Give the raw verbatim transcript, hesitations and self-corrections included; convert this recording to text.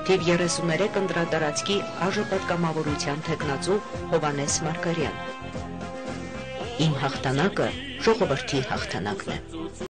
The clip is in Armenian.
թիվ երեսուներեք ընտրատարածքի ԱԺ թեկնածու Հովհաննես Մարգարյան։ Իմ հաղթանակը ժողովրդի հաղթանակն է։